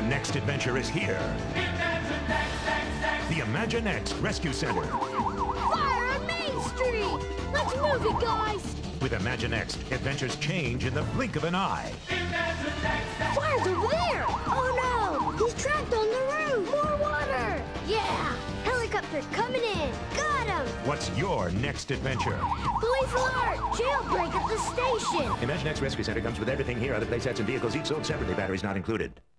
next adventure is here. The Imaginext Rescue Center. Fire on Main Street! Let's move it, guys! With Imaginext, adventures change in the blink of an eye. Fire's over there! Oh no! He's trapped on the roof! More water! Yeah! Helicopter coming in! Got him! What's your next adventure? Police alert! Jailbreak at the station! Imaginext Rescue Center comes with everything here. Other playsets and vehicles each sold separately. Batteries not included.